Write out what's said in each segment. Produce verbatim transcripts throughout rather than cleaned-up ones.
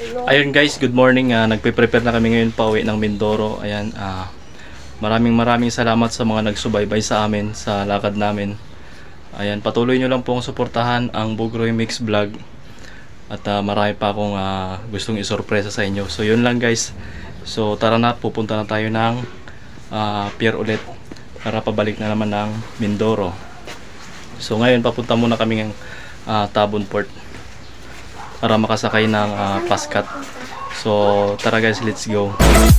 Ayun guys, good morning. Uh, Nagpe-prepare na kami ngayon pa uwi ng Mindoro. Ayan, uh, maraming maraming salamat sa mga nagsubaybay sa amin sa lakad namin. Ayan, patuloy nyo lang pong suportahan ang Bugroy Mix Vlog. At uh, marami pa akong uh, gustong isorpresa sa inyo. So yun lang guys. So tara na, pupunta na tayo ng uh, pier ulit para pabalik na naman ng Mindoro. So ngayon papunta muna kami ng uh, Tabon Port para makasakay ng uh, Pascat. So tara guys, let's go.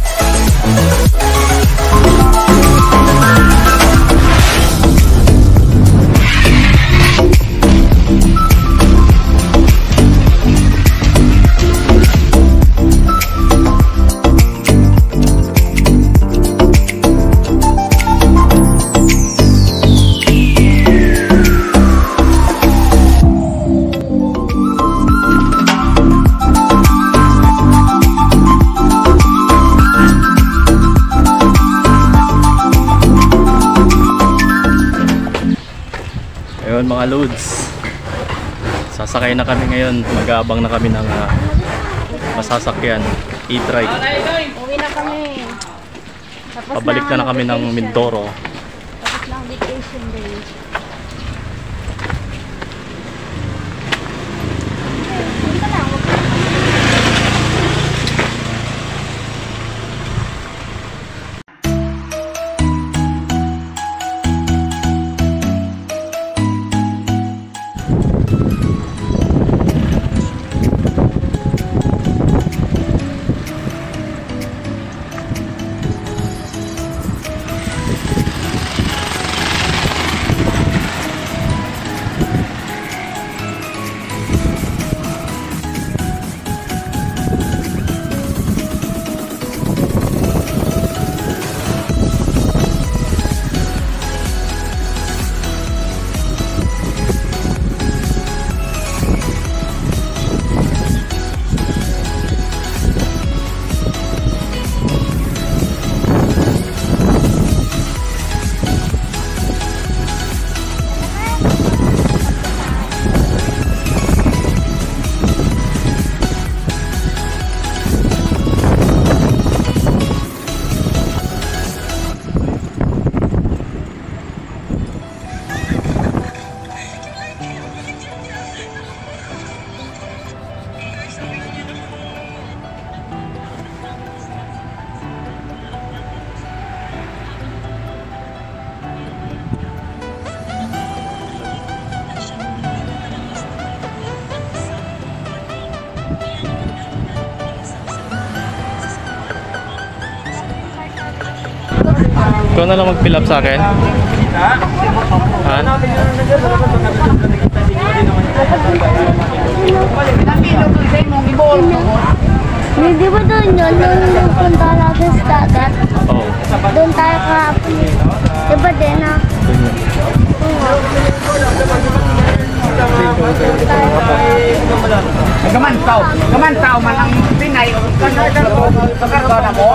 Mga loads, sasakay na kami ngayon. Mag-aabang na kami ng uh, masasakyan, e-trike. Uwi na kami. Tapos pabalik na na kami ng Mindoro. Tapos lang vacation day. Ikaw na lang mag-fill up sa akin. Ha? Hindi ba doon yun? Nung nagpunta natin sa dagat? Oo. Doon tayo kahapon. Diba din ha? Gamantaw, gamantaw man ang Pinay. Pagkarga na mo.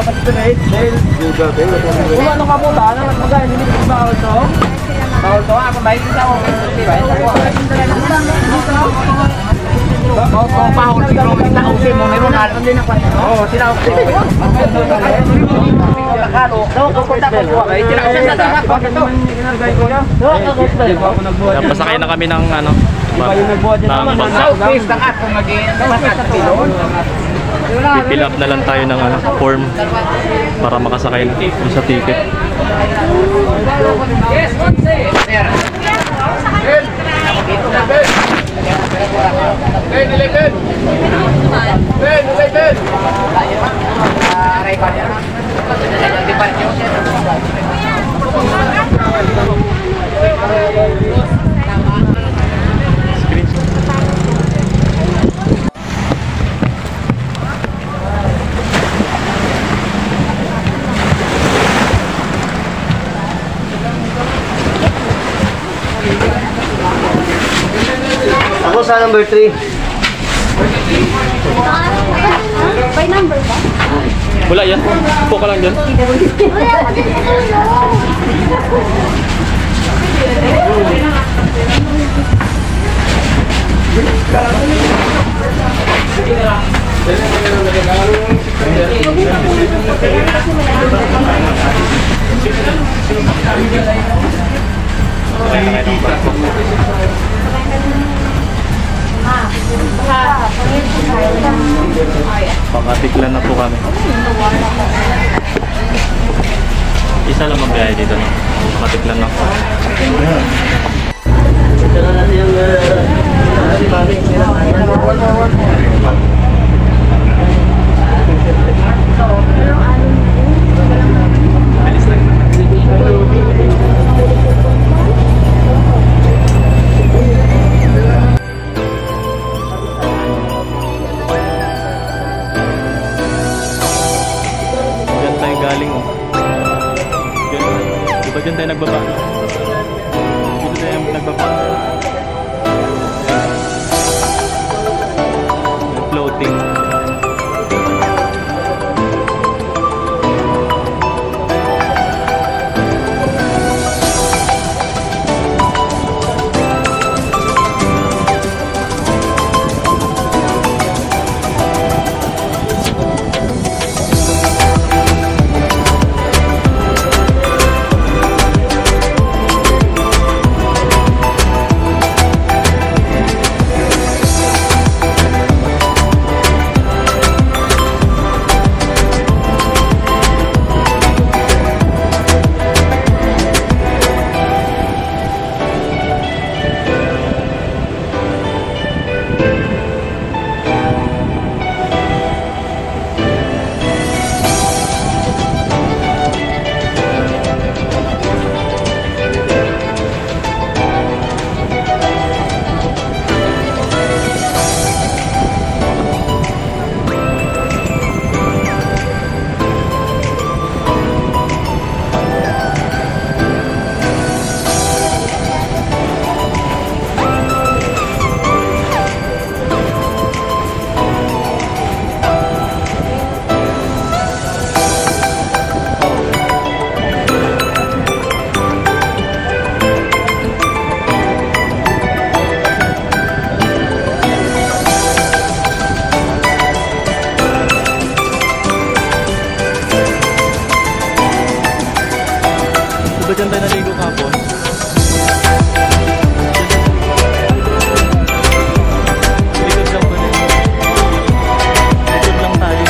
Kung ano ka po ba? Ano mag-magaling hindi ko bawal to? Bawal to? Ako ba? Hindi ako. Kung pahol, sinausin mo ni Ronald. Oo, sinausin. Pasakay na kami ng ano, ng i-fill up na lang tayo ng ano, form para makasakay dun sa ticket. Yes, one say. Ben, nilay Ben. Ben, nilay Ben. Ako sa number three. By number ba? Wala yan. Upo ka lang dyan. Wala. Pakatiklan na po kami. Isa lang mabiyahe dito, no? Pakatiklan na po. Bilis lang. Diyan tayo galing, oh. Diyan. Di ba dyan tayo nagbaba? Dito tayo nagbaba. Floating. Di ba dyan tayo naligo kapon? Likod lang pala. Likod lang tayo.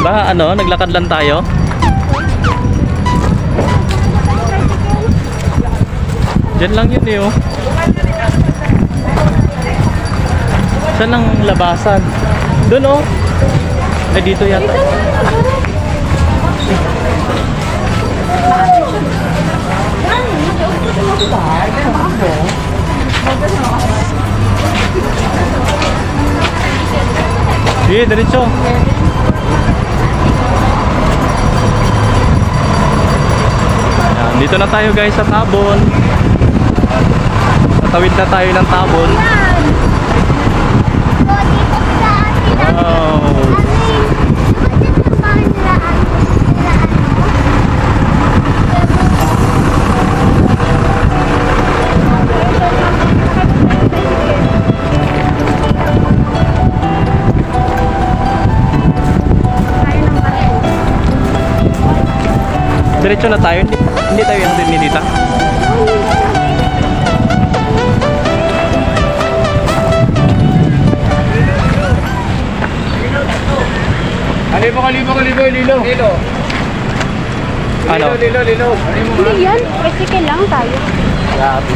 Ma, ano, naglakad lang tayo. Diyan lang yun eh, oh. Saan ang labasan? Doon, oh. Ay, dito yata. Sige, diretso. Ayan, dito na tayo guys sa Tabon. Tatawid na tayo ng Tabon. Wow. Diretso na tayo. Hindi, hindi tayo yung dinilita. Kalibo, kalibo, kalibo, lilo. Lilo. Ano? Lilo, lilo. Hindi yan. Tricycle lang tayo. Grabe.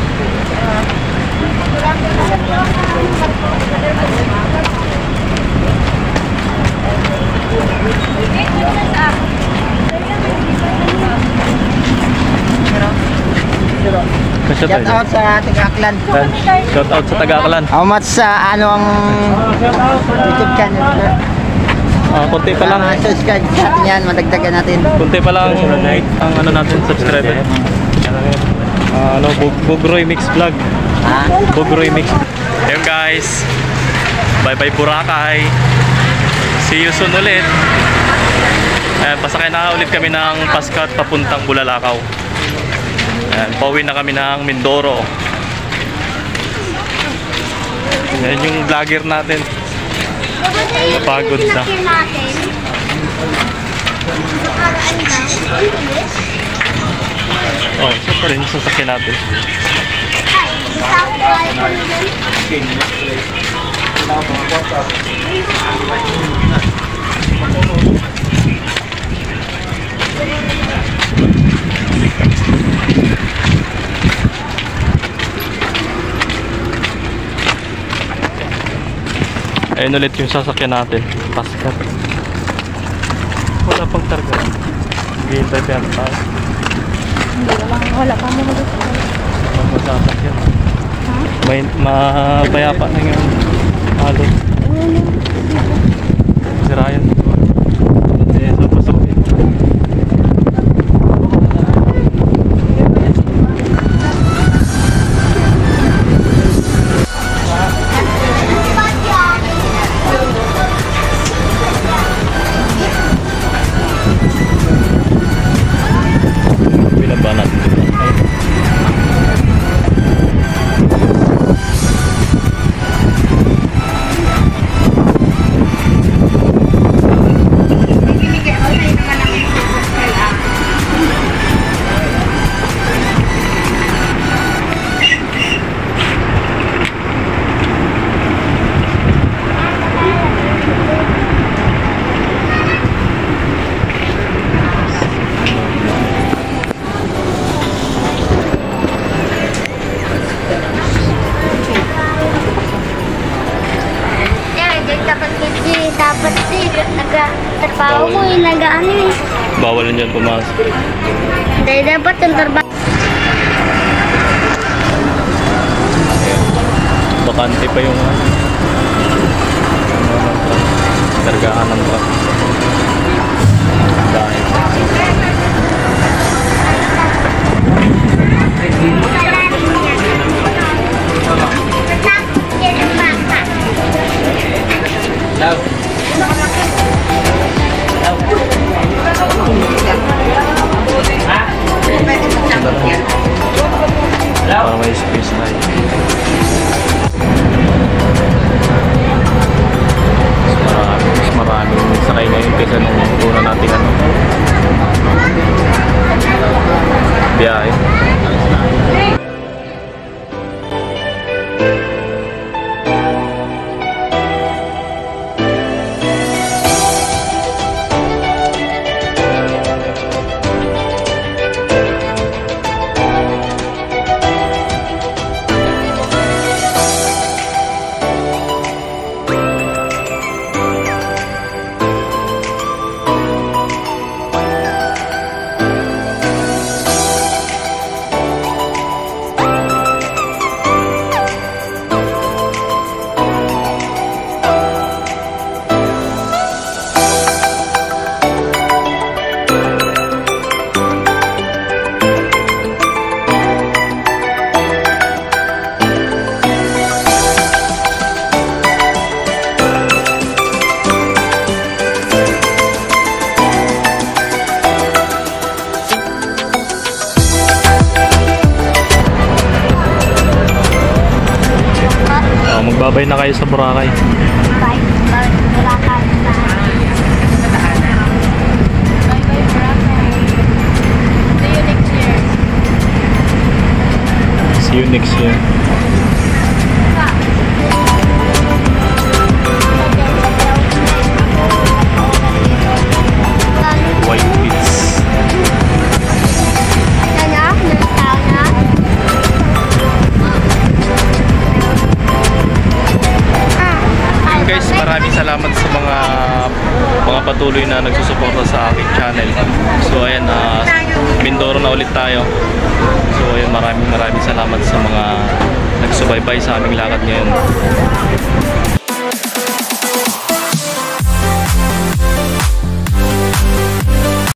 Kasya Shout tayo. out sa Tagaklan. Shout out sa Tagaklan. How much sa ano ang YouTube channel? Ah, konti pa lang. Mga subscribe sa atin yan, madagdagan natin. Konti pa lang ang ano natin subscriber. Ah, ano, Bug Bugroy Mix Vlog. Ha? Bugroy Mix. Ayun guys. Bye bye Boracay. See you soon ulit. Ayan, pasakay na ulit kami ng Pascat papuntang Bulalakaw. Ayan, pauwi na kami ng Mindoro. Ayan yung vlogger natin. Napagod na. Oh, isa pa rin yung sasakyan natin. Ayun ulit yung sasakyan natin. Pascat. Wala pang targa. Hihintay pa yan tayo. Hindi, wala, wala pa mo Ang sasakyan. May mapayapa na yung halo. Si Ryan. Eh, so pasok eh. Binaba natin dito. Dapat si nagtrabaho mo eh, nag-ano eh. Bawal na dyan pumasok. Dahil dapat yung trabaho. Bakante pa yung ano. Kargahan ng truck. Dahil. Para may space na yun. Mas marami, mas maraming Bye-bye na kayo sa Boracay. Bye. Bye. Wala ka na. Bye-bye, Boracay. See you next year. See you next year. White Beach. Ano? Nagtao na? Yun guys, maraming salamat sa mga mga patuloy na nagsusuporta sa aking channel. So ayan, uh, Mindoro na ulit tayo. So ayan, maraming maraming salamat sa mga nagsubaybay sa aming lakad ngayon.